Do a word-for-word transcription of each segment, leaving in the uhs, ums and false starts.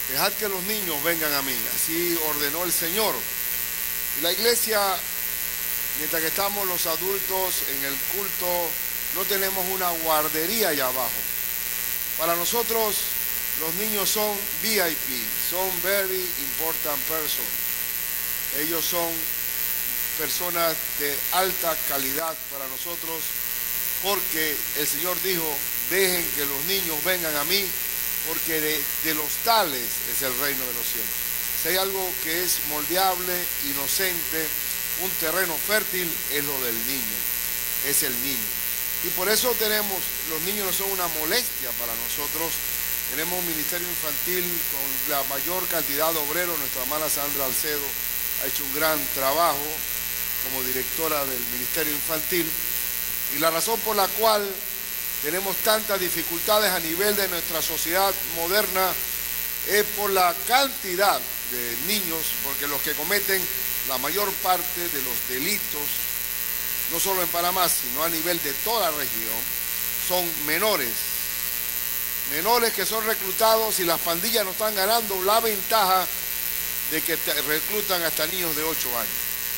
Dejad que los niños vengan a mí. Así ordenó el Señor. Y la iglesia, mientras que estamos los adultos en el culto, no tenemos una guardería allá abajo. Para nosotros, los niños son V I P, son very important person. Ellos son personas de alta calidad para nosotros, porque el Señor dijo, dejen que los niños vengan a mí, porque de, de los tales es el reino de los cielos. Si hay algo que es moldeable, inocente, un terreno fértil, es lo del niño, es el niño. Y por eso tenemos, los niños no son una molestia para nosotros. Tenemos un ministerio infantil con la mayor cantidad de obreros. Nuestra hermana Sandra Alcedo ha hecho un gran trabajo como directora del ministerio infantil. Y la razón por la cual tenemos tantas dificultades a nivel de nuestra sociedad moderna es por la cantidad de niños, porque los que cometen la mayor parte de los delitos, no solo en Panamá, sino a nivel de toda la región, son menores. Menores que son reclutados y las pandillas no están ganando la ventaja de que reclutan hasta niños de ocho años.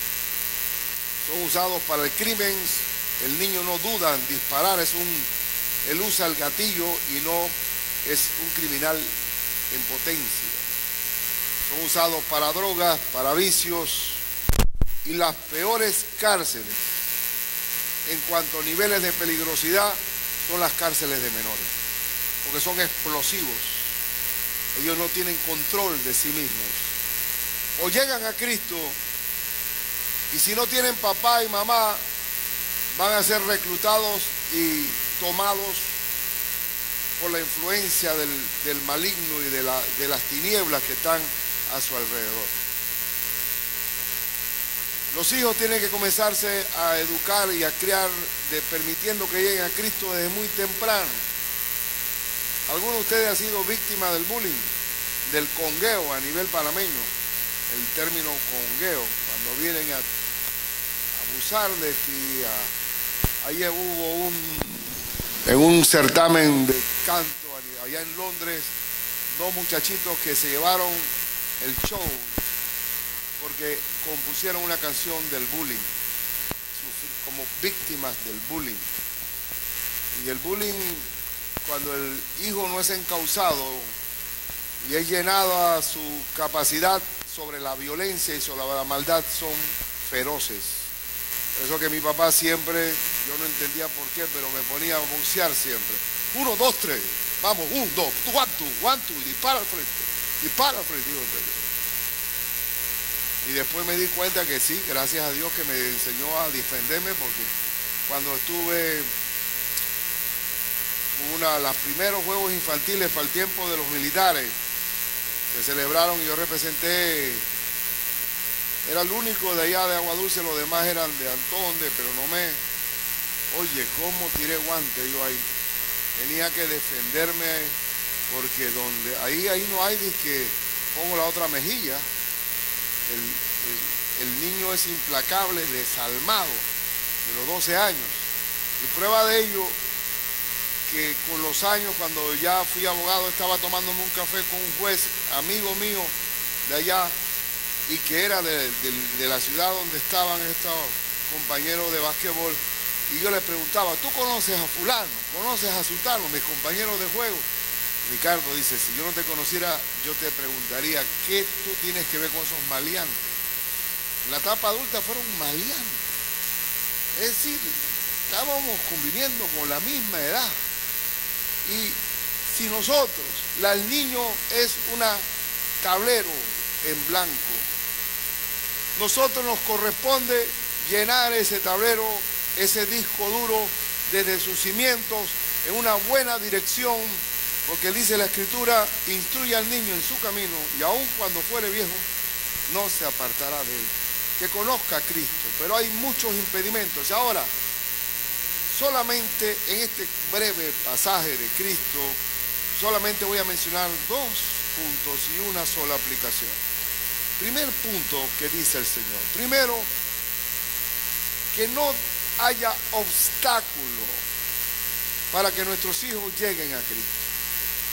Son usados para el crimen, el niño no duda en disparar, es un, él usa el gatillo y no es un criminal en potencia. Son usados para drogas, para vicios, y las peores cárceles en cuanto a niveles de peligrosidad son las cárceles de menores, porque son explosivos. Ellos no tienen control de sí mismos. O llegan a Cristo y si no tienen papá y mamá, van a ser reclutados y tomados por la influencia del, del maligno y de, la, de las tinieblas que están a su alrededor. Los hijos tienen que comenzarse a educar y a criar de, permitiendo que lleguen a Cristo desde muy temprano. ¿Alguno de ustedes ha sido víctima del bullying, del congueo a nivel panameño? El término congueo, cuando vienen a abusar de ti. A, ayer hubo un, en un certamen de canto allá en Londres, dos muchachitos que se llevaron el show porque compusieron una canción del bullying, como víctimas del bullying. Y el bullying, cuando el hijo no es encauzado y es llenado a su capacidad sobre la violencia y sobre la maldad, son feroces. Por eso que mi papá siempre, yo no entendía por qué, pero me ponía a boxear siempre. Uno, dos, tres, vamos, uno, dos, one, two, one, two, dispara al frente, dispara al frente. Y después me di cuenta que sí, gracias a Dios que me enseñó a defenderme, porque cuando estuve una los primeros juegos infantiles para el tiempo de los militares, se celebraron y yo representé, era el único de allá de Agua Dulce, los demás eran de Antón, de, pero no me, oye, cómo tiré guante yo ahí, tenía que defenderme, porque donde, ahí, ahí no hay de que pongo la otra mejilla. El, el, el niño es implacable, desalmado, de los doce años. Y prueba de ello, que con los años, cuando ya fui abogado, estaba tomándome un café con un juez, amigo mío de allá, y que era de, de, de la ciudad donde estaban estos compañeros de básquetbol. Y yo le preguntaba, ¿tú conoces a fulano? ¿Conoces a sultano, mis compañeros de juego? Ricardo dice, si yo no te conociera, yo te preguntaría, ¿qué tú tienes que ver con esos maleantes? En la etapa adulta fueron maleantes. Es decir, estábamos conviviendo con la misma edad. Y si nosotros, la, el niño es un tablero en blanco, nosotros nos corresponde llenar ese tablero, ese disco duro, desde sus cimientos, en una buena dirección. Porque dice la Escritura, instruye al niño en su camino y aun cuando fuere viejo, no se apartará de él. Que conozca a Cristo, pero hay muchos impedimentos. Ahora, solamente en este breve pasaje de Cristo, solamente voy a mencionar dos puntos y una sola aplicación. Primer punto que dice el Señor. Primero, que no haya obstáculo para que nuestros hijos lleguen a Cristo.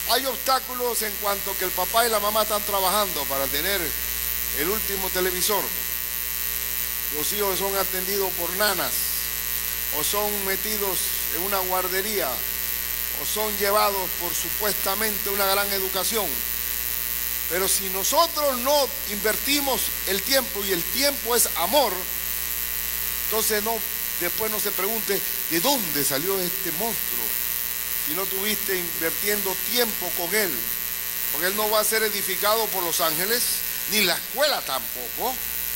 Hay obstáculos en cuanto que el papá y la mamá están trabajando para tener el último televisor. Los hijos son atendidos por nanas, o son metidos en una guardería, o son llevados por supuestamente una gran educación. Pero si nosotros no invertimos el tiempo, y el tiempo es amor, entonces no, después no se pregunte de dónde salió este monstruo, si no estuviste invirtiendo tiempo con él, porque él no va a ser edificado por los ángeles, ni la escuela tampoco,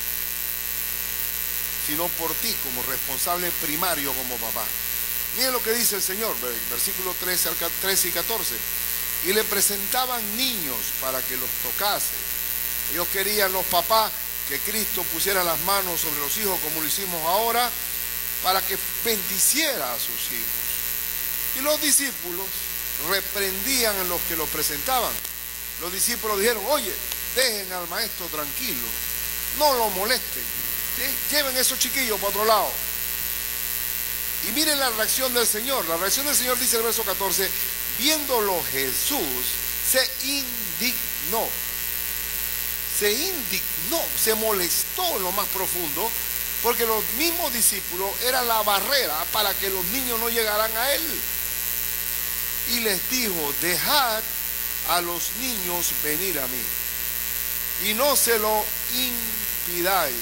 sino por ti como responsable primario como papá. Miren lo que dice el Señor, versículos trece y catorce. Y le presentaban niños para que los tocase. Ellos querían, los papás, que Cristo pusiera las manos sobre los hijos como lo hicimos ahora, para que bendiciera a sus hijos. Y los discípulos reprendían a los que los presentaban. Los discípulos dijeron: oye, dejen al maestro tranquilo, no lo molesten, ¿sí? Lleven esos chiquillos para otro lado. Y miren la reacción del Señor. La reacción del Señor dice el verso catorce: viéndolo Jesús se indignó. Se indignó, se molestó en lo más profundo, porque los mismos discípulos eran la barrera para que los niños no llegaran a él. Y les dijo: dejad a los niños venir a mí, y no se lo impidáis.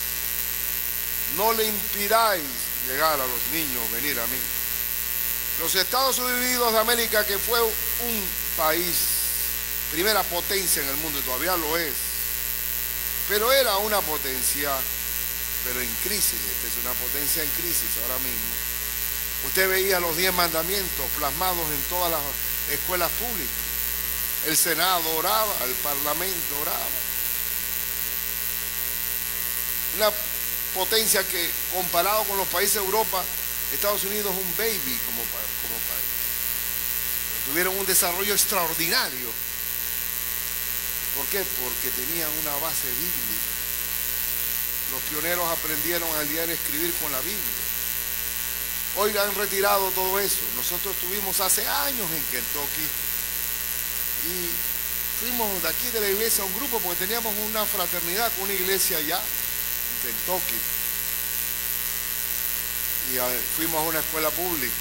No le impidáis llegar a los niños venir a mí. Los Estados Unidos de América, que fue un país, primera potencia en el mundo, y todavía lo es, pero era una potencia, pero en crisis. Esta es una potencia en crisis ahora mismo. Usted veía los diez mandamientos plasmados en todas las escuelas públicas. El Senado oraba, el Parlamento oraba. Una potencia que, comparado con los países de Europa, Estados Unidos es un baby como, como país. Tuvieron un desarrollo extraordinario. ¿Por qué? Porque tenían una base bíblica. Los pioneros aprendieron a leer y escribir con la Biblia. Hoy han retirado todo eso. Nosotros estuvimos hace años en Kentucky y fuimos de aquí de la iglesia a un grupo, porque teníamos una fraternidad con una iglesia allá en Kentucky. Y a, fuimos a una escuela pública.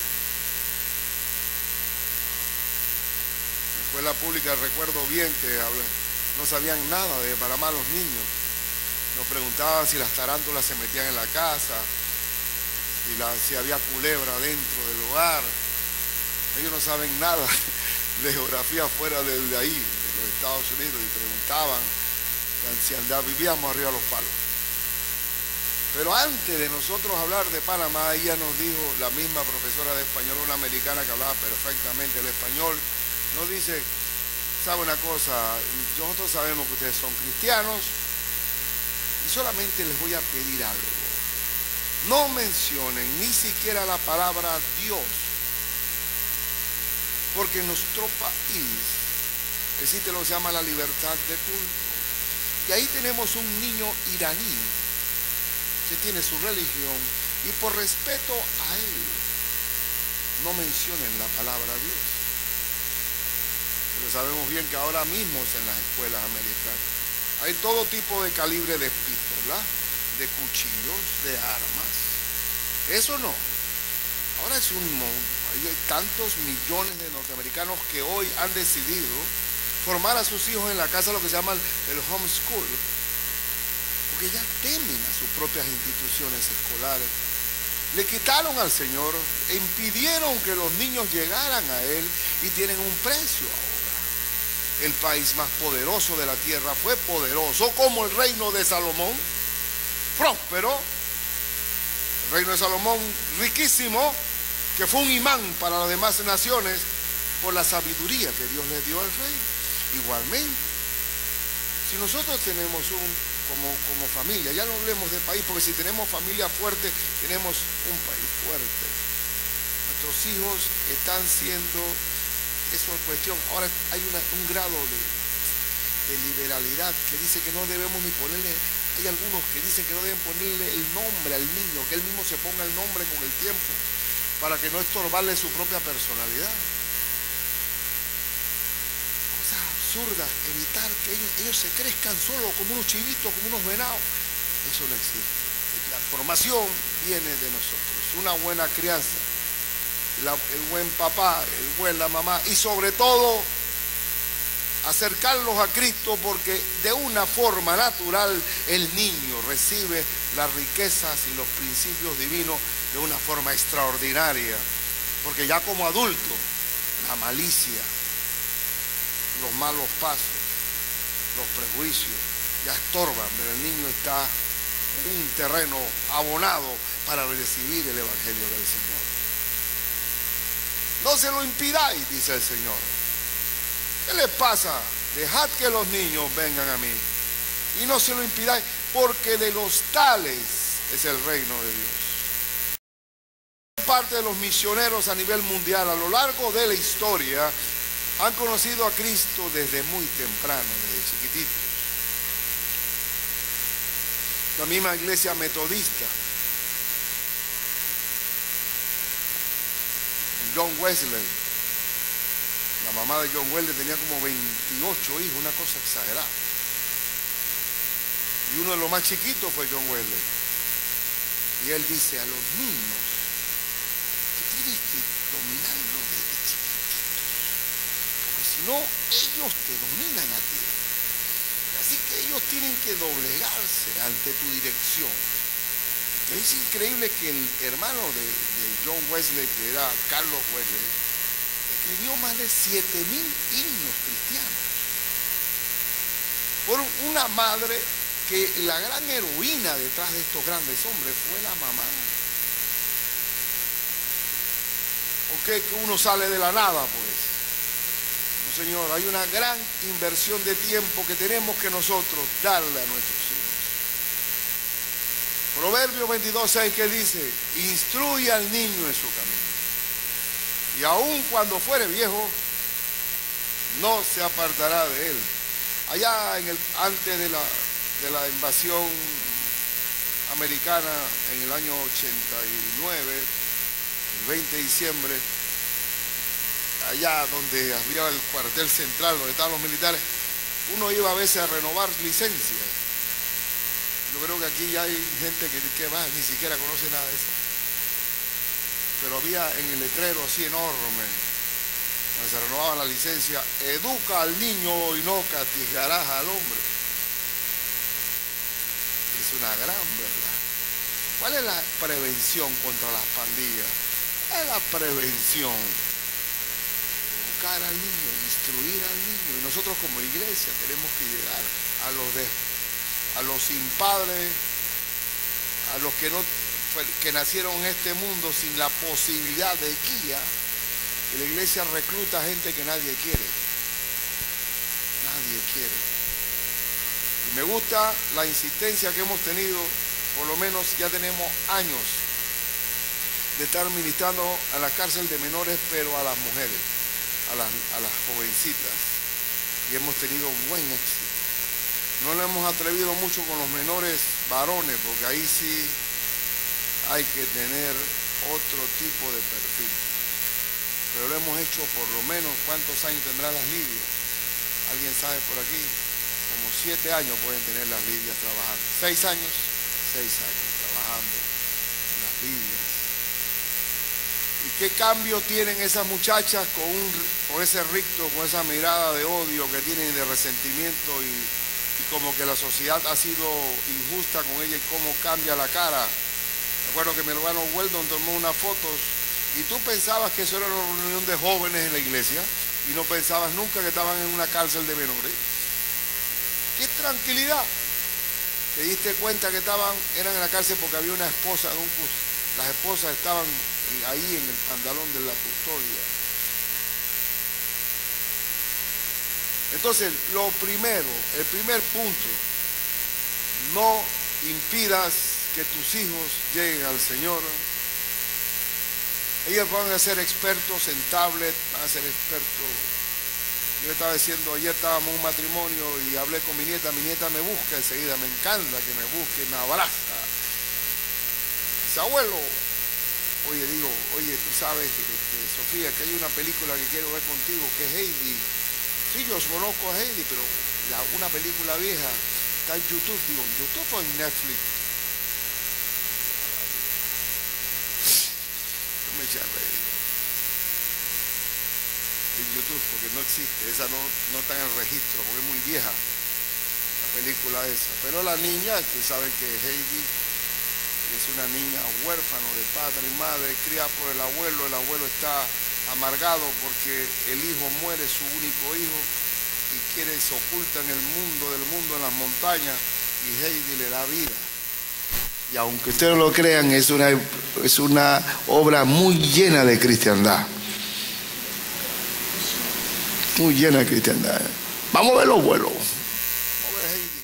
La escuela pública, recuerdo bien que no sabían nada de Panamá los niños. Nos preguntaban si las tarántulas se metían en la casa, si, la, si había culebra dentro del hogar. Ellos no saben nada de geografía fuera de, de ahí, de los Estados Unidos, y preguntaban si andaba, vivíamos arriba de los palos. Pero antes de nosotros hablar de Panamá, ella nos dijo, la misma profesora de español, una americana que hablaba perfectamente el español, nos dice: ¿sabe una cosa? Nosotros sabemos que ustedes son cristianos, y solamente les voy a pedir algo. No mencionen ni siquiera la palabra Dios, porque en nuestro país existe lo que se llama la libertad de culto. Y ahí tenemos un niño iraní que tiene su religión, y por respeto a él, no mencionen la palabra Dios. Pero sabemos bien que ahora mismo en las escuelas americanas hay todo tipo de calibre de pistolas, de cuchillos, de armas. Eso no. Ahora es un hay tantos millones de norteamericanos que hoy han decidido formar a sus hijos en la casa, lo que se llama el homeschool, porque ya temen a sus propias instituciones escolares. Le quitaron al Señor e impidieron que los niños llegaran a Él, y tienen un precio ahora. El país más poderoso de la tierra fue poderoso como el reino de Salomón, próspero. El reino de Salomón riquísimo, que fue un imán para las demás naciones por la sabiduría que Dios le dio al rey. Igualmente, si nosotros tenemos un, como, como familia, ya no hablemos de país, porque si tenemos familia fuerte, tenemos un país fuerte. Nuestros hijos están siendo, eso es cuestión, ahora hay una, un grado de, de liberalidad que dice que no debemos ni ponerle, hay algunos que dicen que no deben ponerle el nombre al niño, que él mismo se ponga el nombre con el tiempo, para que no estorbarle su propia personalidad. absurdas, evitar que ellos, ellos se crezcan solo como unos chivitos, como unos venados. Eso no existe. La formación viene de nosotros, una buena crianza, la, el buen papá, el buen la mamá, y sobre todo acercarlos a Cristo, porque de una forma natural el niño recibe las riquezas y los principios divinos de una forma extraordinaria, porque ya como adulto la malicia, los malos pasos, los prejuicios ya estorban, pero el niño está en un terreno abonado para recibir el Evangelio del Señor. No se lo impidáis, dice el Señor. ¿Qué les pasa? Dejad que los niños vengan a mí y no se lo impidáis, porque de los tales es el reino de Dios. Parte de los misioneros a nivel mundial a lo largo de la historia han conocido a Cristo desde muy temprano, desde chiquititos. La misma iglesia metodista, John Wesley, la mamá de John Wesley tenía como veintiocho hijos, una cosa exagerada. Y uno de los más chiquitos fue John Wesley. Y él dice, a los niños, tú tienes que dominarlos desde chiquititos, porque si no, ellos te dominan a ti. Así que ellos tienen que doblegarse ante tu dirección. Es increíble que el hermano de, de John Wesley, que era Carlos Wesley, escribió más de siete mil himnos cristianos. Por una madre que la gran heroína detrás de estos grandes hombres fue la mamá. ¿Ok? Que uno sale de la nada, pues. No, señor, hay una gran inversión de tiempo que tenemos que nosotros darle a nuestros hijos. Proverbios veintidós, seis, que dice, instruye al niño en su camino, y aun cuando fuere viejo, no se apartará de él. Allá en el, antes de la, de la invasión americana, en el año ochenta y nueve, el veinte de diciembre, allá donde había el cuartel central, donde estaban los militares, uno iba a veces a renovar licencias. Yo creo que aquí ya hay gente que, que va, ni siquiera conoce nada de eso. Pero había en el letrero así enorme, donde se renovaba la licencia, educa al niño y no castigarás al hombre. Es una gran verdad. ¿Cuál es la prevención contra las pandillas? ¿Cuál es la prevención? Educar al niño, instruir al niño. Y nosotros como iglesia tenemos que llegar a los de a los sin padres, a los que, no, que nacieron en este mundo sin la posibilidad de guía. Y la iglesia recluta gente que nadie quiere. Nadie quiere. Y me gusta la insistencia que hemos tenido, por lo menos ya tenemos años de estar ministrando a la cárcel de menores, pero a las mujeres, a las, a las jovencitas. Y hemos tenido buen éxito. No lo hemos atrevido mucho con los menores varones, porque ahí sí hay que tener otro tipo de perfil. Pero lo hemos hecho por lo menos, ¿cuántos años tendrán las lidias? ¿Alguien sabe por aquí? Como siete años pueden tener las lidias trabajando. ¿Seis años? Seis años trabajando con las lidias. ¿Y qué cambio tienen esas muchachas con, un, con ese ricto, con esa mirada de odio que tienen, de resentimiento y... y como que la sociedad ha sido injusta con ella y cómo cambia la cara? Me acuerdo que mi hermano Weldon tomó unas fotos y tú pensabas que eso era una reunión de jóvenes en la iglesia y no pensabas nunca que estaban en una cárcel de menores. ¡Qué tranquilidad! Te diste cuenta que estaban, eran en la cárcel porque había una esposa, en un, las esposas estaban ahí en el pantalón de la custodia. Entonces, lo primero, el primer punto, no impidas que tus hijos lleguen al Señor. Ellos van a ser expertos en tablet, van a ser expertos. Yo estaba diciendo, ayer estábamos en un matrimonio y hablé con mi nieta, mi nieta me busca enseguida, me encanta que me busque, me abraza. Dice, abuelo, oye, digo, oye, tú sabes, este, Sofía, que hay una película que quiero ver contigo, que es Heidi. Sí, yo conozco a Heidi, pero la, una película vieja está en YouTube, digo, ¿en YouTube o en Netflix? No me eché a reír. En YouTube, porque no existe, esa no, no está en el registro, porque es muy vieja la película esa. Pero la niña, ustedes saben que Heidi es una niña huérfano de padre y madre, criada por el abuelo, el abuelo está amargado porque el hijo muere, su único hijo, y quiere, se oculta en el mundo del mundo, en las montañas, y Heidi le da vida. Y aunque ustedes no lo crean, es una, es una obra muy llena de cristiandad. Muy llena de cristiandad. Vamos a ver los vuelos. Vamos a ver Heidi.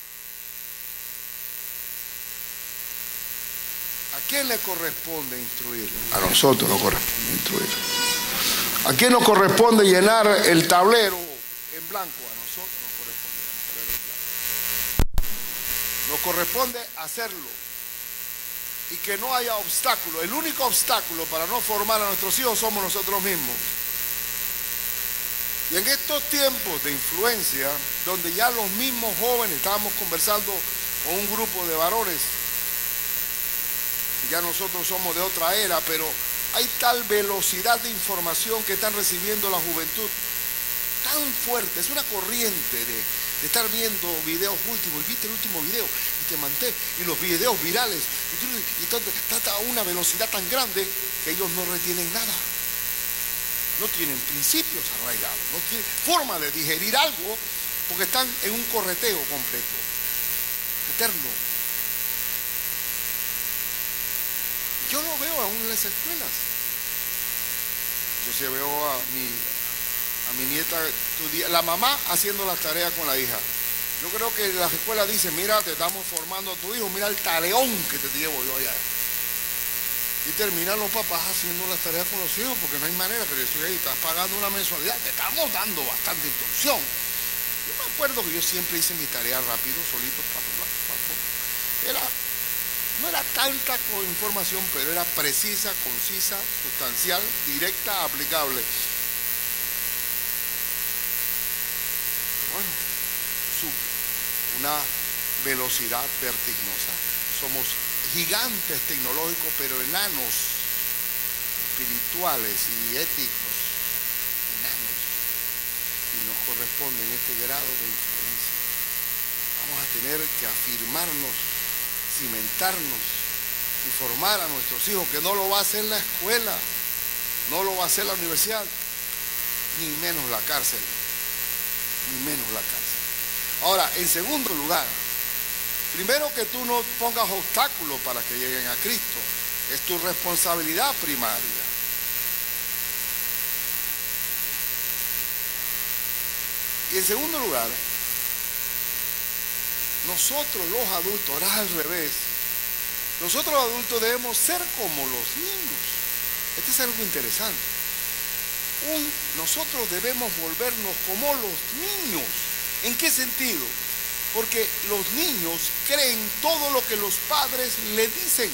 ¿A quién le corresponde instruir? A nosotros nos corresponde instruir. ¿A quién nos corresponde llenar el tablero en blanco? A nosotros nos corresponde llenar el tablero en blanco. Nos corresponde hacerlo. Y que no haya obstáculo. El único obstáculo para no formar a nuestros hijos somos nosotros mismos. Y en estos tiempos de influencia, donde ya los mismos jóvenes, estábamos conversando con un grupo de varones, ya nosotros somos de otra era, pero hay tal velocidad de información que están recibiendo la juventud, tan fuerte, es una corriente de, de estar viendo videos últimos, y viste el último video, y te manté, y los videos virales, y, y está a una velocidad tan grande que ellos no retienen nada. No tienen principios arraigados, no tienen forma de digerir algo porque están en un correteo completo, eterno. Yo lo veo aún en las escuelas. Yo sí veo a mi, a mi nieta, la mamá haciendo las tareas con la hija. Yo creo que las escuelas dicen, mira, te estamos formando a tu hijo, mira el tareón que te llevo yo allá. Y terminan los papás haciendo las tareas con los hijos porque no hay manera, pero yo estoy ahí, estás pagando una mensualidad, te estamos dando bastante instrucción. Yo me acuerdo que yo siempre hice mi tarea rápido, solito, papo, papo. Era, no era tanta información, pero era precisa, concisa, sustancial, directa, aplicable. Bueno, una velocidad vertiginosa. Somos gigantes tecnológicos, pero enanos espirituales y éticos, enanos, y nos corresponde en este grado de influencia. Vamos a tener que afirmarnos, cimentarnos y formar a nuestros hijos, que no lo va a hacer la escuela, no lo va a hacer la universidad, ni menos la cárcel, ni menos la cárcel. Ahora, en segundo lugar, primero que tú no pongas obstáculos para que lleguen a Cristo. Es tu responsabilidad primaria. Y en segundo lugar, nosotros los adultos, ahora al revés, nosotros los adultos debemos ser como los niños. Este es algo interesante. Un, nosotros debemos volvernos como los niños. ¿En qué sentido? Porque los niños creen todo lo que los padres le dicen.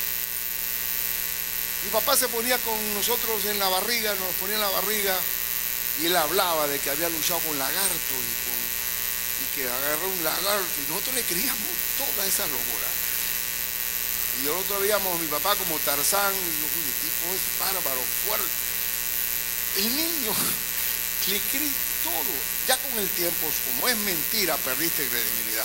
Mi papá se ponía con nosotros en la barriga, nos ponía en la barriga, y él hablaba de que había luchado con lagartos y, con, y que agarró un lagarto, y nosotros le creíamos todas esas locuras. Y nosotros veíamos a mi papá como Tarzán, y yo, el tipo es bárbaro, fuerte. El niño le cree todo. Ya con el tiempo, como es mentira, perdiste credibilidad.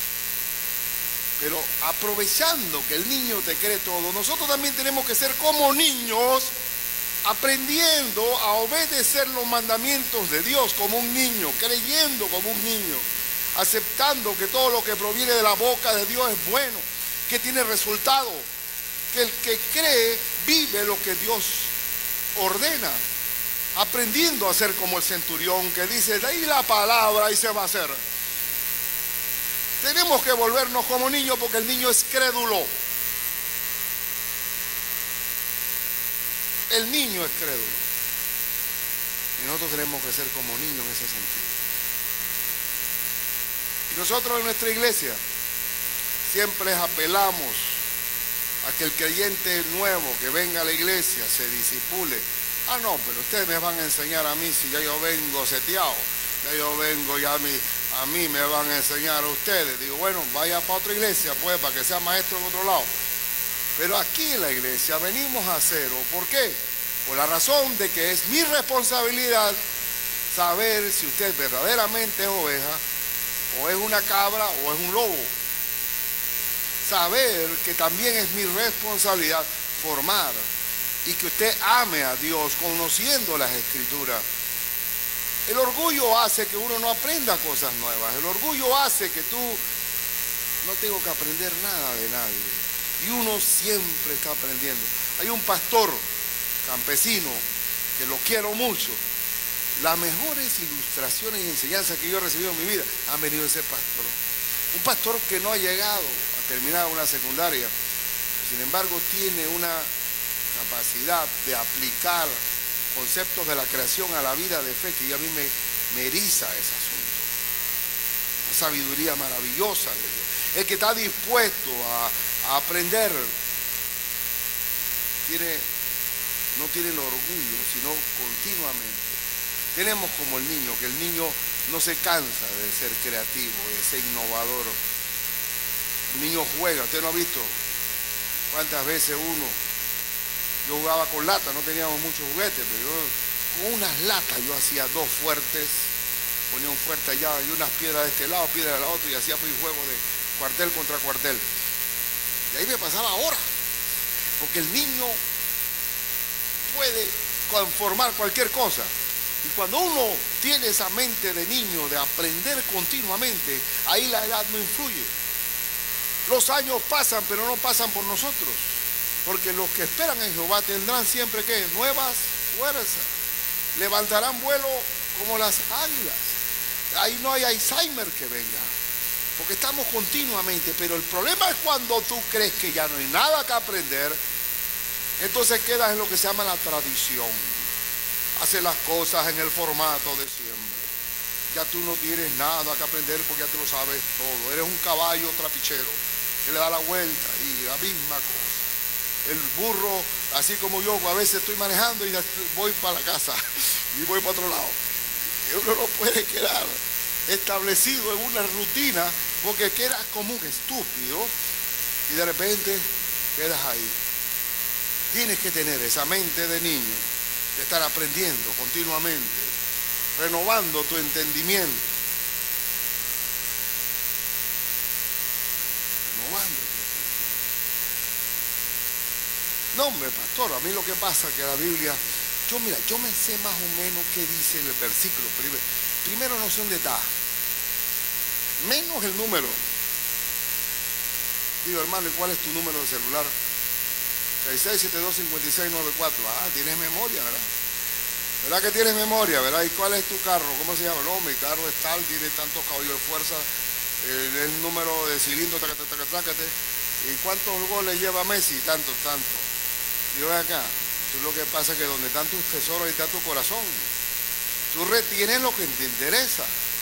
Pero aprovechando que el niño te cree todo, nosotros también tenemos que ser como niños, aprendiendo a obedecer los mandamientos de Dios como un niño, creyendo como un niño, aceptando que todo lo que proviene de la boca de Dios es bueno, que tiene resultado, que el que cree vive lo que Dios ordena, aprendiendo a ser como el centurión que dice, de ahí la palabra y se va a hacer. Tenemos que volvernos como niños porque el niño es crédulo. El niño es crédulo. Y nosotros tenemos que ser como niños en ese sentido. Y nosotros en nuestra iglesia siempre apelamos a que el creyente nuevo que venga a la iglesia se disipule. Ah, no, pero ustedes me van a enseñar a mí si ya yo vengo seteado. ya yo vengo, ya a mí, a mí me van a enseñar a ustedes. Digo, bueno, vaya para otra iglesia, pues, para que sea maestro en otro lado. Pero aquí en la iglesia venimos a hacerlo. ¿Por qué? Por la razón de que es mi responsabilidad saber si usted verdaderamente es oveja, o es una cabra, o es un lobo. Saber que también es mi responsabilidad formar y que usted ame a Dios conociendo las Escrituras. El orgullo hace que uno no aprenda cosas nuevas. El orgullo hace que tú no tengo que aprender nada de nadie. Y uno siempre está aprendiendo. Hay un pastor campesino que lo quiero mucho. Las mejores ilustraciones y enseñanzas que yo he recibido en mi vida han venido de ese pastor. Un pastor que no ha llegado a terminar una secundaria, sin embargo tiene una capacidad de aplicar conceptos de la creación a la vida de fe que a mí me, me eriza ese asunto. Una sabiduría maravillosa de Dios. El que está dispuesto a, a aprender tiene, no tiene el orgullo, sino continuamente. Tenemos como el niño, que el niño no se cansa de ser creativo, de ser innovador. El niño juega, usted no ha visto cuántas veces uno, yo jugaba con latas, no teníamos muchos juguetes, pero yo, con unas latas yo hacía dos fuertes, ponía un fuerte allá y unas piedras de este lado, piedras de la otra, y hacía mi juego de cuartel contra cuartel. Y ahí me pasaba horas, porque el niño puede conformar cualquier cosa. Y cuando uno tiene esa mente de niño, de aprender continuamente, ahí la edad no influye. Los años pasan, pero no pasan por nosotros. Porque los que esperan en Jehová tendrán siempre, ¿qué? Nuevas fuerzas. Levantarán vuelo como las águilas. Ahí no hay Alzheimer que venga. Porque estamos continuamente. Pero el problema es cuando tú crees que ya no hay nada que aprender. Entonces quedas en lo que se llama la tradición. Hace las cosas en el formato de siempre. Ya tú no tienes nada que aprender porque ya te lo sabes todo. Eres un caballo trapichero que le da la vuelta y la misma cosa. El burro, así como yo, a veces estoy manejando y voy para la casa y voy para otro lado. Y uno no puede quedar establecido en una rutina porque quedas como un estúpido y de repente quedas ahí. Tienes que tener esa mente de niño, de estar aprendiendo continuamente, renovando tu entendimiento. Renovando tu entendimiento. No, hombre, pastor, a mí lo que pasa es que la Biblia, yo mira, yo me sé más o menos qué dice en el versículo. Primero, primero no sé dónde está, menos el número. Digo, hermano, ¿y cuál es tu número de celular? seis seis siete dos cinco seis nueve cuatro. Ah, tienes memoria, ¿verdad? ¿Verdad que tienes memoria, verdad? ¿Y cuál es tu carro? ¿Cómo se llama? No, mi carro es tal, tiene tantos caballos de fuerza, eh, el número de cilindro, tacate, tacate, tacate. ¿Y cuántos goles lleva Messi? Tanto, tanto. Digo, ven acá, tú lo que pasa es que donde están tus tesoros, ahí está tu corazón. Tú retienes lo que te interesa.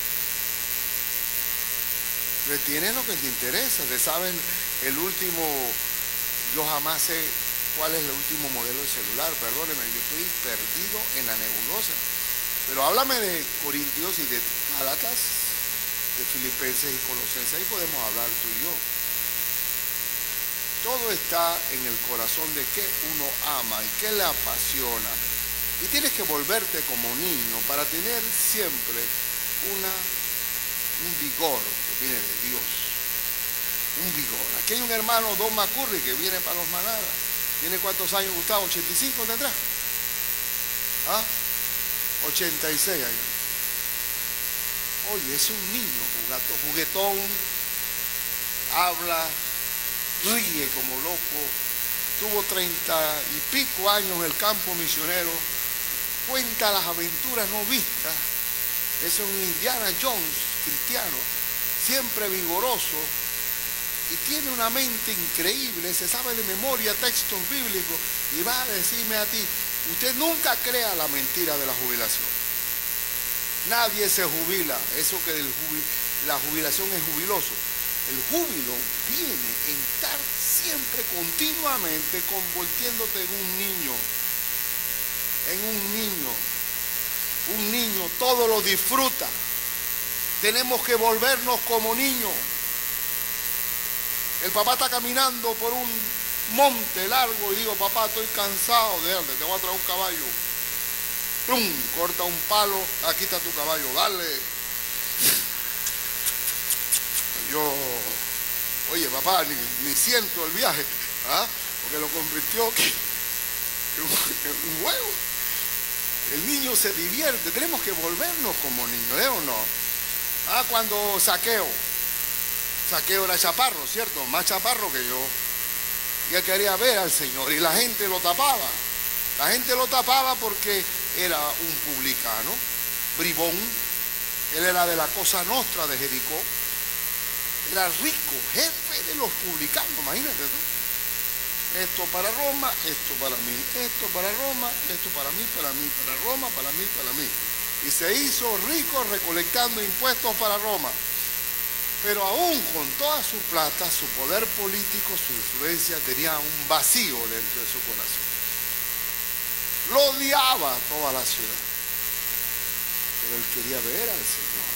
Retienes lo que te interesa. Te sabes el último, yo jamás sé cuál es el último modelo de celular, perdóneme, yo estoy perdido en la nebulosa. Pero háblame de Corintios y de Gálatas, de Filipenses y Colosenses, ahí podemos hablar tú y yo. Todo está en el corazón de qué uno ama y qué le apasiona. Y tienes que volverte como niño para tener siempre una, un vigor que viene de Dios. Un vigor. Aquí hay un hermano, Don Macurri, que viene para los Manaras. ¿Tiene cuántos años, Gustavo? ¿ochenta y cinco tendrá? ¿Ah? ochenta y seis años. Oye, es un niño juguetón, habla, ríe como loco. Tuvo treinta y pico años en el campo misionero. Cuenta las aventuras no vistas. Es un Indiana Jones cristiano, siempre vigoroso. Y tiene una mente increíble, se sabe de memoria textos bíblicos y va a decirme a ti, usted nunca crea la mentira de la jubilación. Nadie se jubila, eso que del jubil, la jubilación es jubiloso. El júbilo viene en estar siempre continuamente convirtiéndote en un niño, en un niño. Un niño todo lo disfruta. Tenemos que volvernos como niños. El papá está caminando por un monte largo y digo, papá, estoy cansado de darle, te voy a traer un caballo. ¡Pum! Corta un palo, aquí está tu caballo, dale. Yo, oye, papá, ni, ni siento el viaje, ¿ah? Porque lo convirtió en un, en un juego. El niño se divierte, tenemos que volvernos como niños, ¿eh o no? Ah, cuando Saqueo, Saqueo era chaparro, ¿cierto? Más chaparro que yo. Y él quería ver al Señor y la gente lo tapaba. La gente lo tapaba porque era un publicano, bribón. Él era de la Cosa Nostra de Jericó. Era rico, jefe de los publicanos, imagínate tú. Esto para Roma, esto para mí, esto para Roma, esto para mí, para mí, para Roma, para mí, para mí. Y se hizo rico recolectando impuestos para Roma. Pero aún con toda su plata, su poder político, su influencia, tenía un vacío dentro de su corazón. Lo odiaba a toda la ciudad. Pero él quería ver al Señor.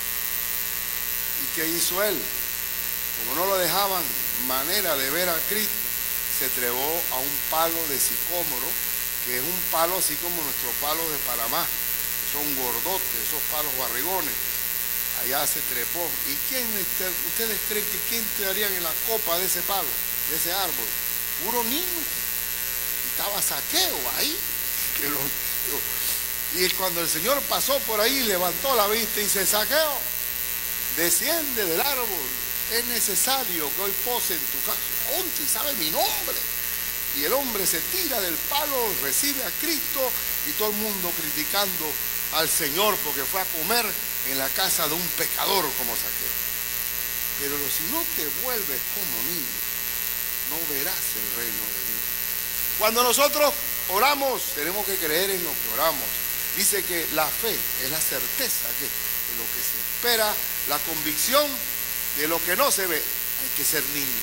¿Y qué hizo él? Como no lo dejaban manera de ver a Cristo, se trepó a un palo de sicómoro, que es un palo así como nuestros palos de Panamá, que son gordotes, esos palos barrigones. Allá se trepó. ¿Y quién, ustedes creen que quién entrarían en la copa de ese palo, de ese árbol? Puro niño. Y estaba Saqueo ahí. Que lo, y cuando el Señor pasó por ahí, levantó la vista y dice, Saqueo, desciende del árbol. Es necesario que hoy pose en tu casa. Ponte y sabe mi nombre. Y el hombre se tira del palo, recibe a Cristo y todo el mundo criticando al Señor porque fue a comer en la casa de un pecador como Saqueo. Pero si no te vuelves como niño, no verás el reino de Dios. Cuando nosotros oramos, tenemos que creer en lo que oramos. Dice que la fe es la certeza que de lo que se espera, la convicción de lo que no se ve. Hay que ser niño.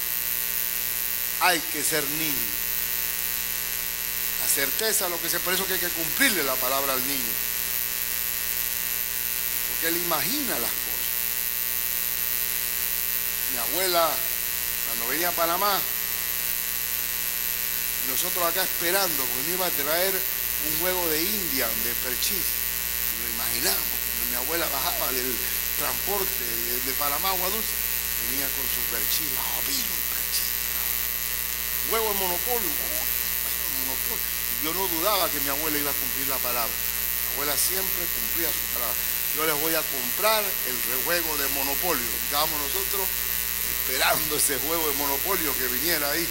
Hay que ser niño. La certeza, lo que se, por eso que hay que cumplirle la palabra al niño. Porque él imagina las cosas. Mi abuela, cuando venía a Panamá, nosotros acá esperando, porque me iba a traer un juego de Indian, de perchís. Lo imaginamos, cuando mi abuela bajaba del transporte de, de Panamá a Agua Dulce, venía con su perchís. Oh, vino un perchís. Huevo de monopolio. Oh, huevo de monopolio. Y yo no dudaba que mi abuela iba a cumplir la palabra. Mi abuela siempre cumplía su palabra. Yo les voy a comprar el juego de monopolio. Estábamos nosotros esperando ese juego de monopolio que viniera ahí.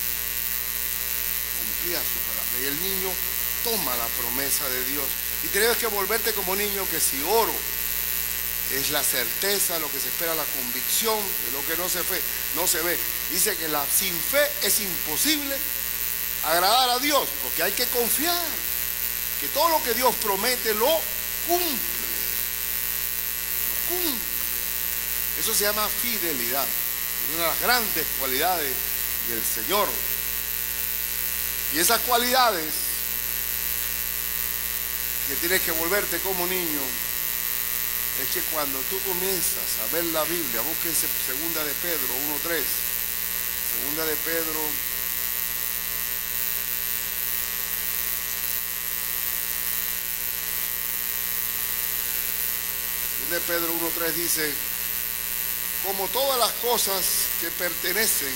Cumplía su palabra. Y el niño toma la promesa de Dios. Y tienes que volverte como niño, que si oro es la certeza, lo que se espera, la convicción de lo que no se ve. No se ve. Dice que la, sin fe es imposible agradar a Dios, porque hay que confiar que todo lo que Dios promete lo cumple. Lo cumple. Eso se llama fidelidad. Es una de las grandes cualidades del Señor. Y esas cualidades que tienes que volverte como niño es que cuando tú comienzas a ver la Biblia, búsquense segunda de Pedro uno tres, segunda de Pedro segunda de Pedro uno tres dice, como todas las cosas que pertenecen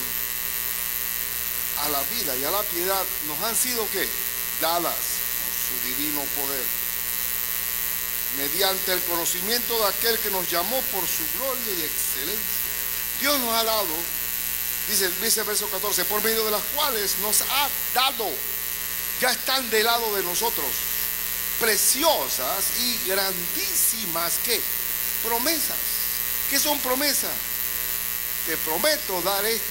a la vida y a la piedad nos han sido ¿qué? Dadas por su divino poder, mediante el conocimiento de aquel que nos llamó por su gloria y excelencia. Dios nos ha dado, dice, dice el verso catorce, por medio de las cuales nos ha dado, ya están del lado de nosotros, preciosas y grandísimas, ¿qué? Promesas. ¿Qué son promesas? Te prometo dar esto.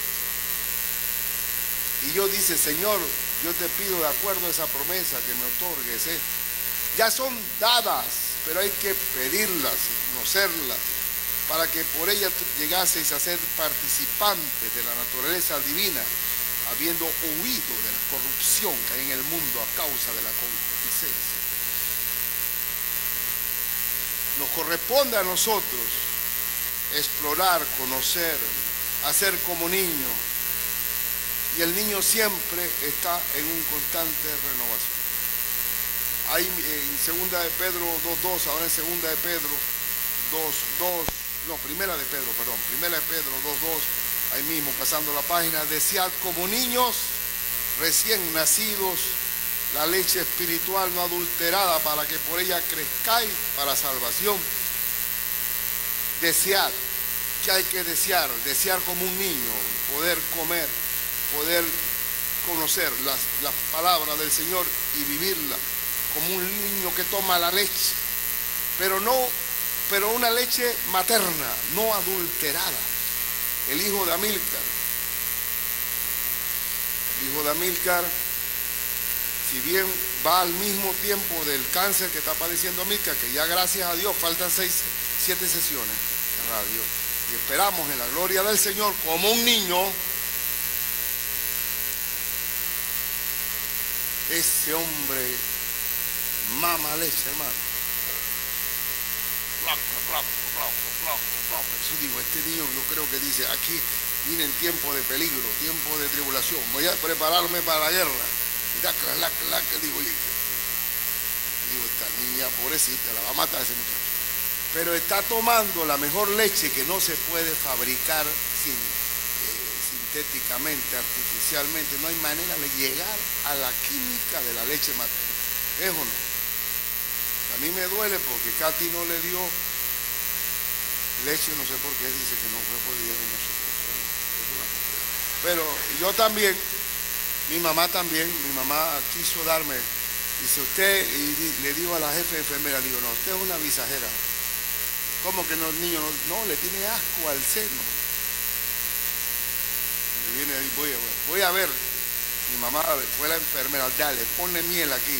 Y yo dice, Señor, yo te pido de acuerdo a esa promesa que me otorgues esto. Ya son dadas, pero hay que pedirlas y conocerlas para que por ellas llegaseis a ser participantes de la naturaleza divina, habiendo huido de la corrupción que hay en el mundo a causa de la concupiscencia. Nos corresponde a nosotros explorar, conocer, hacer como niño. Y el niño siempre está en un constante renovación. Ahí en segunda de Pedro dos dos, ahora en segunda de Pedro dos dos, no, primera de Pedro, perdón, primera de Pedro dos dos, ahí mismo pasando la página, desead como niños recién nacidos la leche espiritual no adulterada para que por ella crezcáis para salvación. Desead, ¿qué hay que desear? Desear como un niño, poder comer, poder conocer las, las palabras del Señor y vivirla, como un niño que toma la leche, pero no, pero una leche materna, no adulterada. El hijo de Amílcar, el hijo de Amílcar, si bien va al mismo tiempo del cáncer que está padeciendo Amílcar, que ya gracias a Dios faltan seis, siete sesiones de radio, y esperamos en la gloria del Señor como un niño, ese hombre mama leche, hermano. Yo digo, este niño yo creo que dice, aquí viene en tiempo de peligro, tiempo de tribulación, voy a prepararme para la guerra. Mira, clac, clac, digo, oye, digo, esta niña pobrecita, la va a matar ese muchacho. Pero está tomando la mejor leche que no se puede fabricar sin, eh, sintéticamente, artificialmente. No hay manera de llegar a la química de la leche materna. ¿Es o no? A mí me duele porque Katy no le dio leche, no sé por qué, dice que no fue por dinero, no sé por qué. Pero yo también, mi mamá también, mi mamá quiso darme, dice usted, y le digo a la jefe de enfermera, digo, no, usted es una visajera. ¿Cómo que no, el niño no, no le tiene asco al seno? Me viene ahí, voy a ver, voy a ver. Mi mamá fue la enfermera, dale, ponle miel aquí.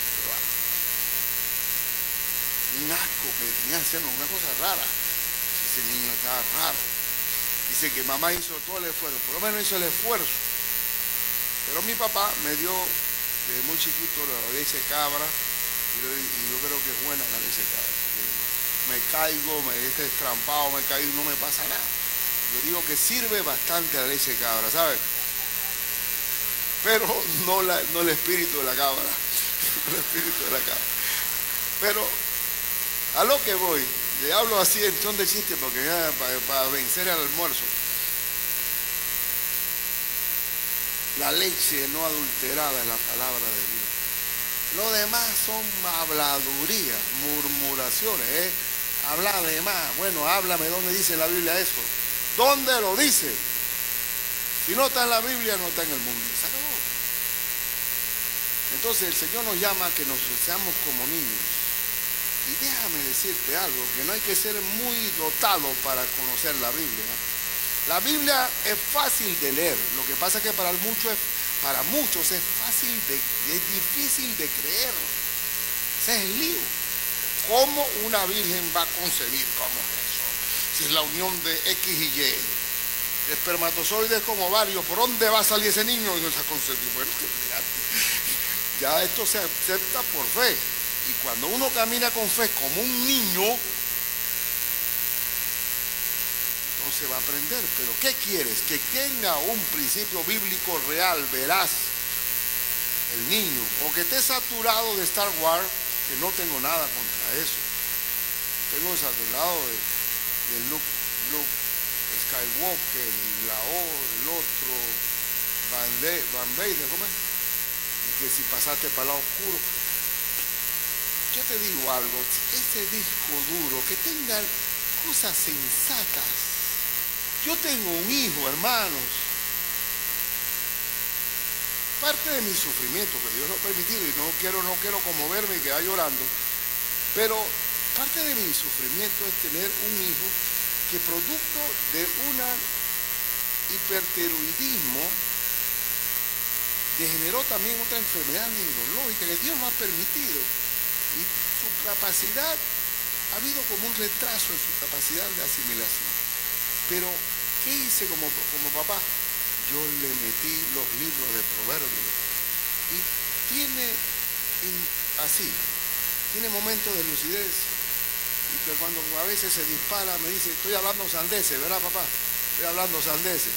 Un asco que le tenía al seno, una cosa rara. Ese niño estaba raro. Dice que mamá hizo todo el esfuerzo, por lo menos hizo el esfuerzo. Pero mi papá me dio desde muy chiquito la leche de cabra y yo, y yo creo que es buena la leche de cabra. Me caigo, me este estrampado, me caigo y no me pasa nada. Yo digo que sirve bastante la leche de cabra, ¿sabes? Pero no, la, no el espíritu de la cabra, el espíritu de la cabra. Pero a lo que voy, le hablo así en son de chiste porque ya para, para vencer al almuerzo. La leche no adulterada es la palabra de Dios. Lo demás son habladurías, murmuraciones, ¿eh? Habla de más. Bueno, háblame dónde dice la Biblia eso. ¿Dónde lo dice? Si no está en la Biblia, no está en el mundo. Se acabó. Entonces el Señor nos llama a que nos seamos como niños. Y déjame decirte algo, que no hay que ser muy dotado para conocer la Biblia. La Biblia es fácil de leer. Lo que pasa es que para muchos es, para muchos es fácil de, es difícil de creer. Ese es el lío. ¿Cómo una virgen va a concebir? ¿Cómo es eso? Si es la unión de X y Y. Espermatozoides con ovarios, ¿por dónde va a salir ese niño? Y no se ha concebido. Bueno, ya esto se acepta por fe. Y cuando uno camina con fe como un niño, entonces va a aprender. Pero ¿qué quieres? Que tenga un principio bíblico real, veraz, el niño. O que esté saturado de Star Wars, que no tengo nada contra eso. Tengo saturado de, de Luke, Luke Skywalker, la O, el otro, Van, de, Van Vader, ¿cómo es? Y que si pasaste para el lado oscuro. Yo te digo algo, ese disco duro, que tenga cosas sensatas. Yo tengo un hijo, hermanos. Parte de mi sufrimiento, que Dios lo ha permitido, y no quiero, no quiero conmoverme y quedar llorando, pero parte de mi sufrimiento es tener un hijo que producto de un hipertiroidismo degeneró también otra enfermedad neurológica que Dios no ha permitido. Y su capacidad, ha habido como un retraso en su capacidad de asimilación. Pero, ¿qué hice como, como papá? Yo le metí los libros de Proverbios. Y tiene en, así, tiene momentos de lucidez. Y que cuando a veces se dispara me dice, estoy hablando sandeces, ¿verdad, papá? Estoy hablando sandeces.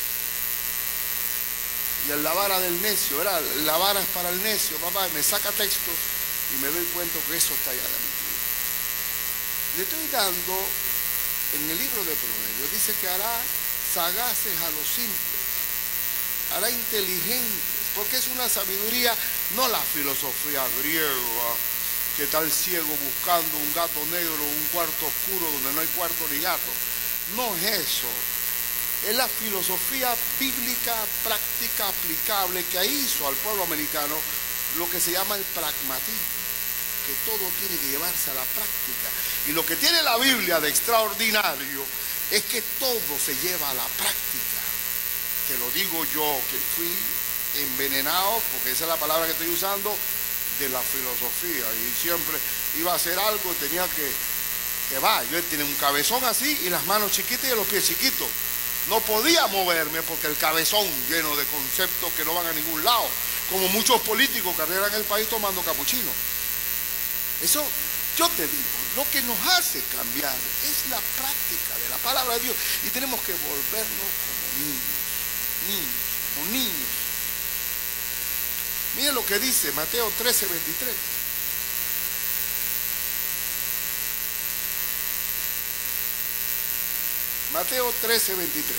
Y el la vara del necio, ¿verdad? La vara es para el necio, papá. Y me saca textos y me doy cuenta que eso está ya de metido. Le estoy dando, en el libro de Proverbios, dice que hará sagaces a los simples, hará inteligentes, porque es una sabiduría, no la filosofía griega, que está el ciego buscando un gato negro, un cuarto oscuro donde no hay cuarto ni gato. No es eso. Es la filosofía bíblica, práctica, aplicable, que hizo al pueblo americano lo que se llama el pragmatismo, que todo tiene que llevarse a la práctica. Y lo que tiene la Biblia de extraordinario es que todo se lleva a la práctica. Que lo digo yo, que fui envenenado, porque esa es la palabra que estoy usando, de la filosofía. Y siempre iba a hacer algo y tenía que, que va, yo tenía un cabezón así y las manos chiquitas y los pies chiquitos. No podía moverme porque el cabezón lleno de conceptos que no van a ningún lado, como muchos políticos que arreglan el país tomando capuchino. Eso, yo te digo, lo que nos hace cambiar es la práctica de la palabra de Dios, y tenemos que volvernos como niños, niños, como niños. Miren lo que dice Mateo trece, veintitrés. Mateo trece, veintitrés.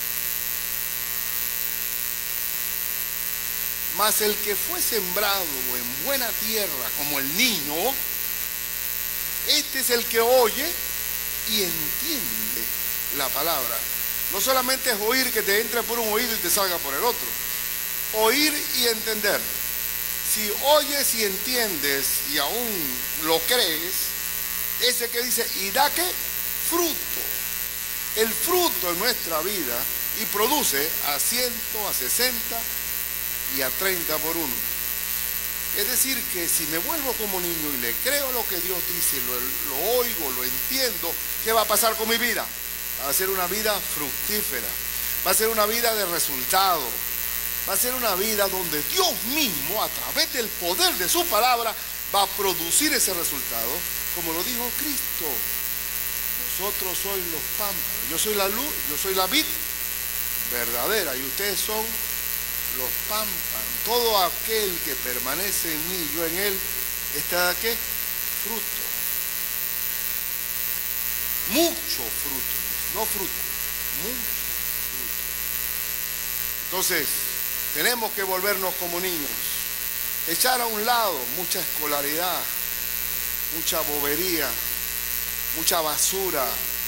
Mas el que fue sembrado en buena tierra como el niño, este es el que oye y entiende la palabra. No solamente es oír que te entre por un oído y te salga por el otro. Oír y entender. Si oyes y entiendes y aún lo crees, ese que dice, ¿y da qué? Fruto. El fruto en nuestra vida y produce a ciento, a sesenta y a treinta por uno. Es decir, que si me vuelvo como niño y le creo lo que Dios dice, lo, lo oigo, lo entiendo, ¿qué va a pasar con mi vida? Va a ser una vida fructífera, va a ser una vida de resultado, va a ser una vida donde Dios mismo, a través del poder de su palabra, va a producir ese resultado, como lo dijo Cristo. Vosotros sois los pámpanos, yo soy la luz, yo soy la vid verdadera y ustedes son los pámpanos. Todo aquel que permanece en mí, yo en él, está ¿qué? Fruto. Mucho fruto, no fruto, mucho fruto. Entonces, tenemos que volvernos como niños, echar a un lado mucha escolaridad, mucha bobería, mucha basura.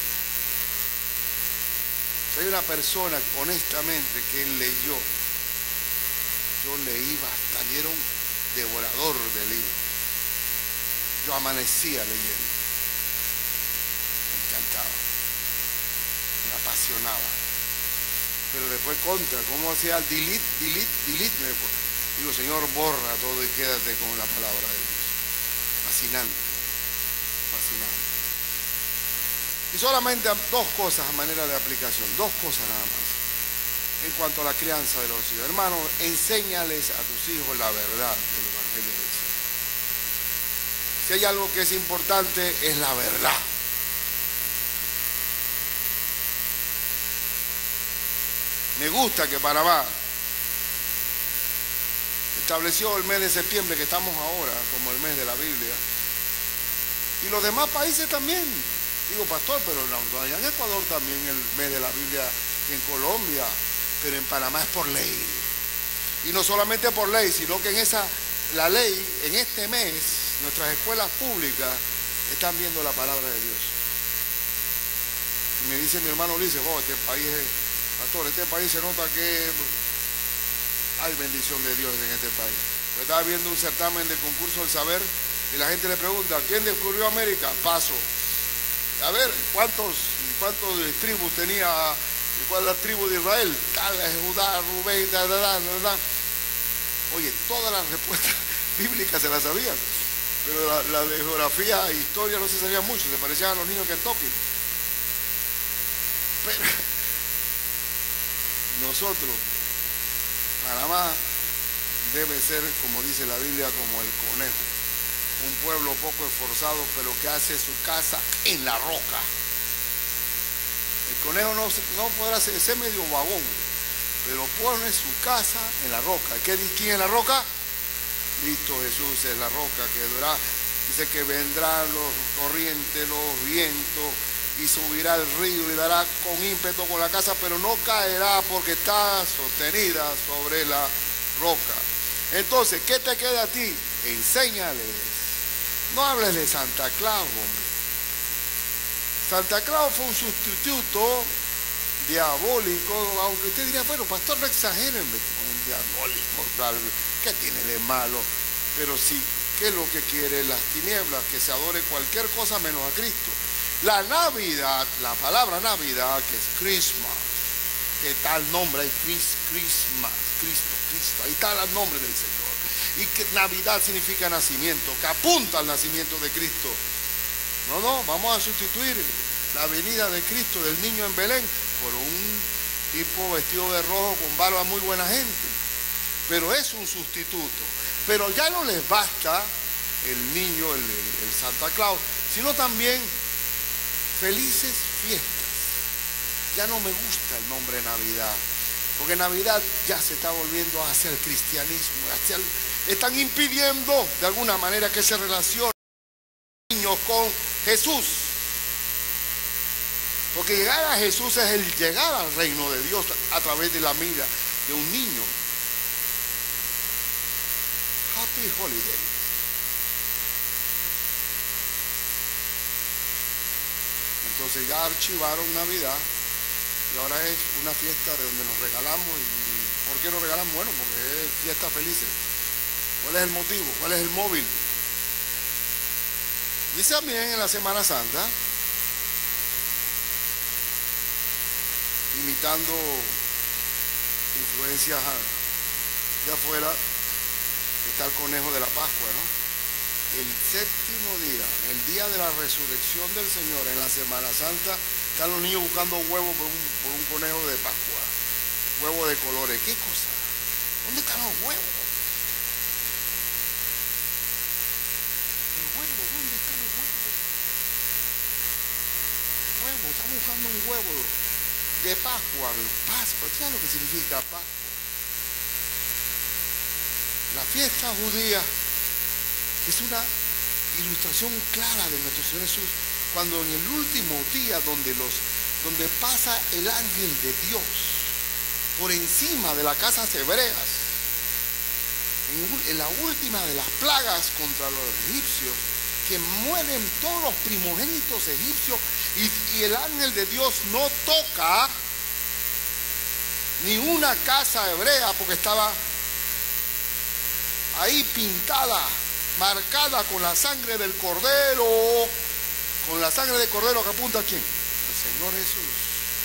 Soy una persona, honestamente, que leyó. Yo leí bastante, era un devorador de libros. Yo amanecía leyendo. Me encantaba. Me apasionaba. Pero después contra, ¿cómo hacía el delete, delete, delete? Me digo, Señor, borra todo y quédate con la palabra de Dios. Fascinante. Fascinante. Y solamente dos cosas a manera de aplicación, dos cosas nada más. En cuanto a la crianza de los hijos, hermanos, enséñales a tus hijos la verdad del Evangelio del Señor. Si hay algo que es importante, es la verdad. Me gusta que Panamá estableció el mes de septiembre, que estamos ahora, como el mes de la Biblia. Y los demás países también. Digo, pastor, pero allá en Ecuador también el mes de la Biblia, en Colombia, pero en Panamá es por ley. Y no solamente por ley, sino que en esa, la ley, en este mes, nuestras escuelas públicas están viendo la palabra de Dios. Y me dice mi hermano Ulises, oh, este país es, pastor, este país se nota que hay bendición de Dios en este país. Pues estaba viendo un certamen de concurso del saber y la gente le pregunta, ¿quién descubrió América? Paso. A ver, ¿cuántos, cuántos tribus tenía? ¿Cuál es la tribu de Israel? Tal, Judá, Rubén, da, da, da, da, da. Oye, todas las respuestas bíblicas se las sabían, pero la, la de geografía e historia no se sabía mucho, se parecían a los niños de Kentucky. Pero nosotros, Panamá, debe ser, como dice la Biblia, como el conejo. un pueblo poco esforzado, pero que hace su casa en la roca. El conejo no, no podrá ser, ser medio vagón, pero pone su casa en la roca. ¿Qué, ¿Quién es la roca? Cristo Jesús es la roca que durará. Dice que vendrán los corrientes, los vientos, y subirá el río y dará con ímpetu con la casa, pero no caerá porque está sostenida sobre la roca. Entonces, ¿qué te queda a ti? Enséñales. No hables de Santa Claus, hombre. Santa Claus fue un sustituto diabólico, aunque usted diría, bueno, pastor, no exageren con el diabólico, ¿qué tiene de malo? Pero sí, ¿qué es lo que quiere las tinieblas? Que se adore cualquier cosa menos a Cristo. La Navidad, la palabra Navidad, que es Christmas, que está el nombre ahí, Chris, Christmas, Cristo, Cristo, ahí está el nombre del Señor. Y que Navidad significa nacimiento, que apunta al nacimiento de Cristo. No, no, vamos a sustituir la venida de Cristo, del niño en Belén, por un tipo vestido de rojo con barba, muy buena gente. Pero es un sustituto. Pero ya no les basta el niño, el, el, el Santa Claus, sino también felices fiestas. Ya no me gusta el nombre Navidad, porque Navidad ya se está volviendo hacia el cristianismo, hacia el, están impidiendo de alguna manera que se relacionen niños con Jesús. Porque llegar a Jesús es el llegar al reino de Dios a través de la mira de un niño. Happy Holiday. Entonces ya archivaron Navidad y ahora es una fiesta de donde nos regalamos. ¿Y por qué nos regalamos? Bueno, porque es fiesta felices. ¿Cuál es el motivo? ¿Cuál es el móvil? Dice también en la Semana Santa, imitando influencias de afuera, está el conejo de la Pascua, ¿no? El séptimo día, el día de la resurrección del Señor, en la Semana Santa, están los niños buscando huevos por un, por un conejo de Pascua. Huevos de colores. ¿Qué cosa? ¿Dónde están los huevos? ¿El huevo? ¿Dónde están los huevos? Huevo, están buscando un huevo de Pascua. Pascua, ¿sabes lo que significa Pascua? La fiesta judía es una ilustración clara de nuestro Señor Jesús, cuando en el último día donde, los, donde pasa el ángel de Dios por encima de las casas hebreas, en, en la última de las plagas contra los egipcios, que mueren todos los primogénitos egipcios, y, y el ángel de Dios no toca ni una casa hebrea porque estaba ahí pintada, marcada con la sangre del cordero, con la sangre del cordero que apunta a quién, al Señor Jesús.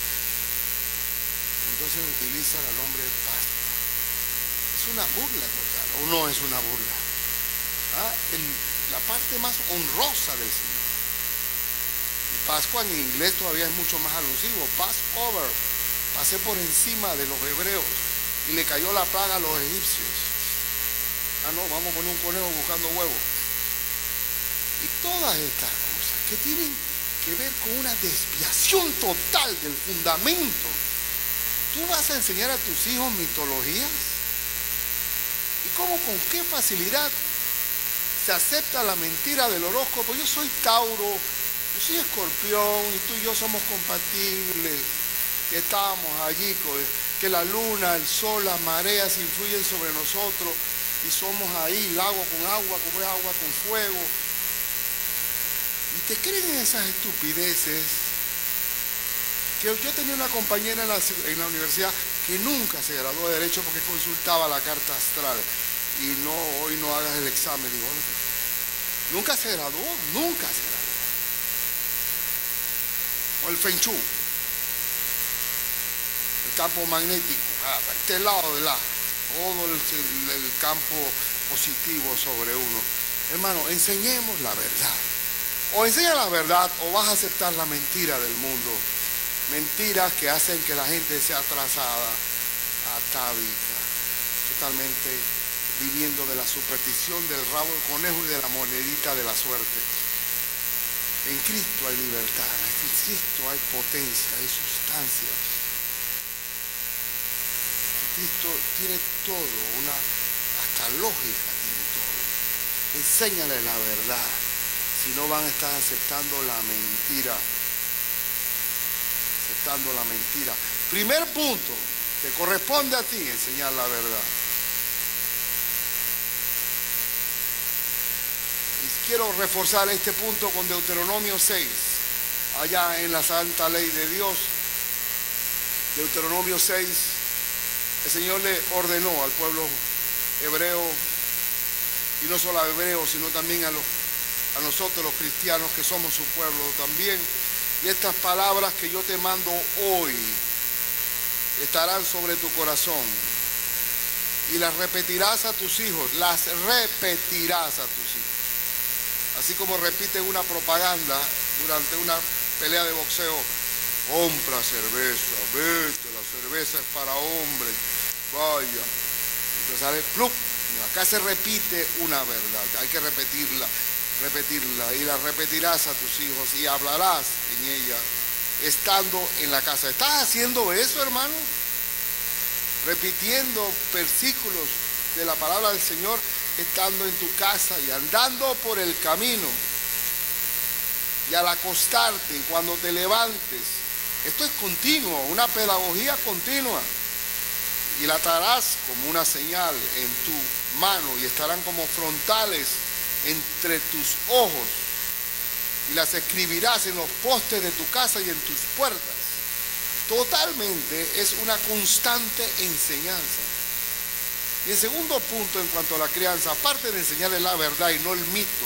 Entonces utiliza el nombre de Pascua. Es una burla total, o no es una burla. ¿Ah? El, la parte más honrosa del Señor. Y Pascua en inglés todavía es mucho más alusivo. Passover. Pasé por encima de los hebreos y le cayó la plaga a los egipcios. Ah, no, vamos a poner un conejo buscando huevos. Y todas estas cosas que tienen que ver con una desviación total del fundamento. ¿Tú vas a enseñar a tus hijos mitologías? ¿Y cómo, con qué facilidad se acepta la mentira del horóscopo? Yo soy Tauro, yo soy Escorpión y tú y yo somos compatibles. Que estamos allí, que la luna, el sol, las mareas influyen sobre nosotros. Y somos ahí, el agua con agua, como es agua con fuego. Y te creen esas estupideces. Que yo tenía una compañera en la, en la universidad que nunca se graduó de Derecho porque consultaba la carta astral. Y no, hoy no hagas el examen. Digo, nunca se graduó, nunca se graduó. O el Feng Shui, el campo magnético, este lado de la... todo el, el, el campo positivo sobre uno. Hermano, enseñemos la verdad. O enseña la verdad o vas a aceptar la mentira del mundo. Mentiras que hacen que la gente sea atrasada, atávica, totalmente viviendo de la superstición del rabo del conejo y de la monedita de la suerte. En Cristo hay libertad, en Cristo hay potencia, hay sustancia. Cristo tiene todo, una hasta lógica tiene todo. Enséñales la verdad, si no van a estar aceptando la mentira. Aceptando la mentira. Primer punto, te corresponde a ti enseñar la verdad. Y quiero reforzar este punto con Deuteronomio seis, allá en la santa ley de Dios. Deuteronomio seis, el Señor le ordenó al pueblo hebreo, y no solo a hebreos, sino también a, los, a nosotros los cristianos que somos su pueblo también. Y estas palabras que yo te mando hoy estarán sobre tu corazón y las repetirás a tus hijos, las repetirás a tus hijos. Así como repiten una propaganda durante una pelea de boxeo: compra cerveza, vete, la cerveza es para hombres, vaya. Entonces sale plup. Acá se repite una verdad, hay que repetirla, repetirla, y la repetirás a tus hijos y hablarás en ella estando en la casa. ¿Estás haciendo eso, hermano? Repitiendo versículos de la palabra del Señor estando en tu casa y andando por el camino, y al acostarte y cuando te levantes. Esto es continuo, una pedagogía continua. Y la atarás como una señal en tu mano y estarán como frontales entre tus ojos, y las escribirás en los postes de tu casa y en tus puertas. Totalmente es una constante enseñanza. Y el segundo punto en cuanto a la crianza, aparte de enseñarles la verdad y no el mito,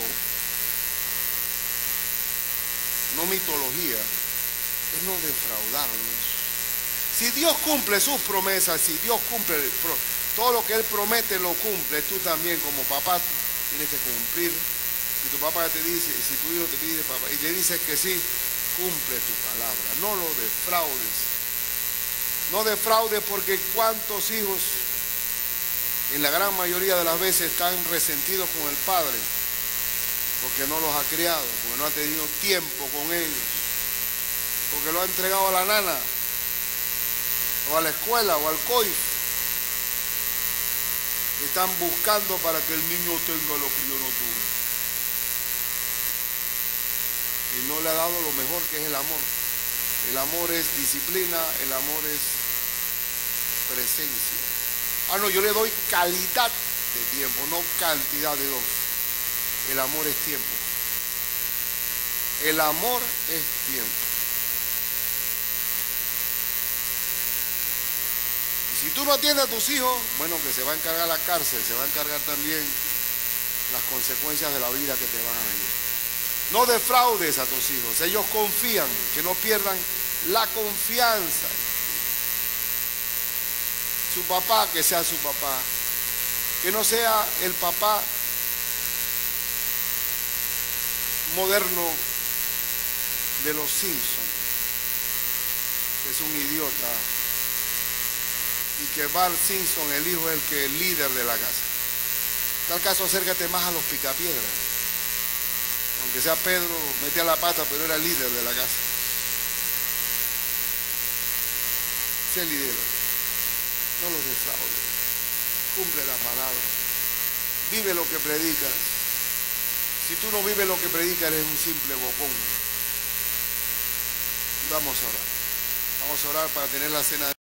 no mitología, es no defraudarlos. Si Dios cumple sus promesas, si Dios cumple todo lo que Él promete, lo cumple, tú también como papá tienes que cumplir. Si tu papá te dice, si tu hijo te pide papá y le dices que sí, cumple tu palabra, no lo defraudes. No defraudes, porque cuántos hijos en la gran mayoría de las veces están resentidos con el padre porque no los ha criado, porque no ha tenido tiempo con ellos, porque lo ha entregado a la nana o a la escuela o al coif. Están buscando para que el niño tenga lo que yo no tuve, y no le ha dado lo mejor, que es el amor. El amor es disciplina, el amor es presencia. Ah, no, yo le doy calidad de tiempo, no cantidad de dos. El amor es tiempo. El amor es tiempo. Y si tú no atiendes a tus hijos, bueno, que se va a encargar la cárcel, se va a encargar también las consecuencias de la vida que te van a venir. No defraudes a tus hijos. Ellos confían, que no pierdan la confianza. Su papá, que sea su papá, que no sea el papá moderno de los Simpsons, que es un idiota, y que Bart Simpson, el hijo, es el que es el líder de la casa. En tal caso, acércate más a los picapiedras. Aunque sea Pedro, metía la pata, pero era el líder de la casa. Sé líder. No los defraudes. Cumple la palabra. Vive lo que predicas. Si tú no vives lo que predicas, eres un simple bocón. Vamos a orar. Vamos a orar para tener la cena.